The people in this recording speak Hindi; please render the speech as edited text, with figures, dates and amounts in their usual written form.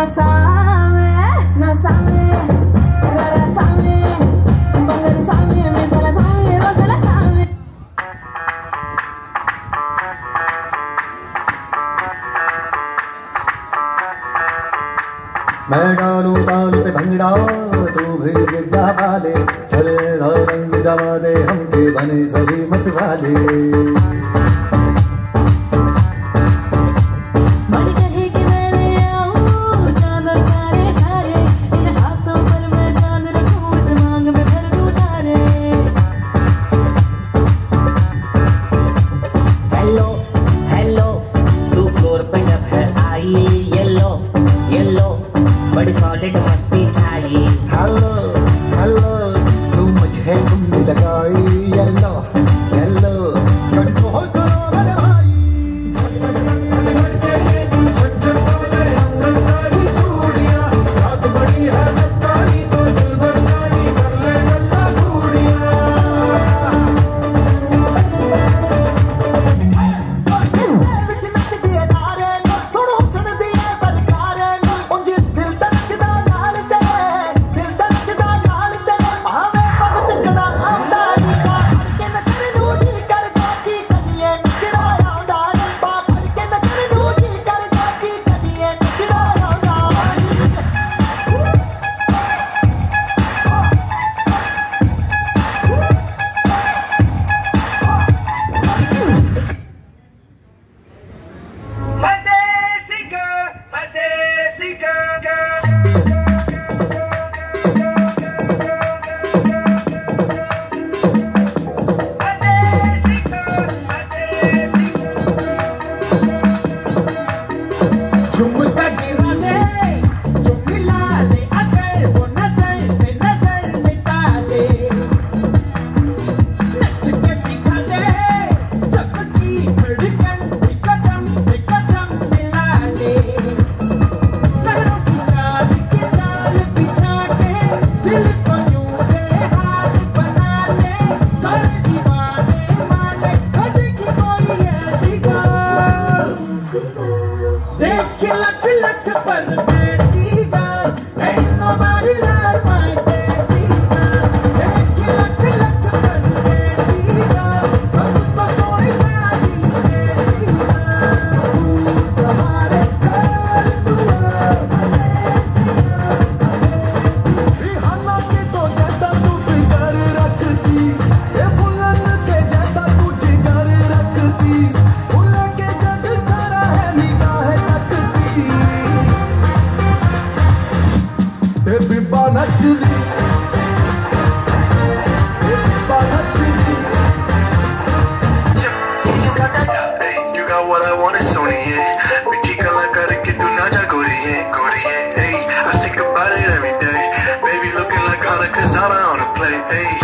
मैं डालू डालू पे भंगड़ा तू भी गिद्दा वाले चले रंग जमा दे हमके बने सभी मत वाले। हेलो हेलो तू फ्लोर पे जब है आई येलो येलो बड़ी सॉलिड मस्ती चाहिए। हेलो हेलो तू मुझे घूमने लगाई येलो येलो कंट्रोल करो मेरे भाई। What I want is Sony, yeah. Mithi kala karke tu na ja gori hai. Hey, I think about it every day. Baby looking like Hana Kazana on a plate, hey.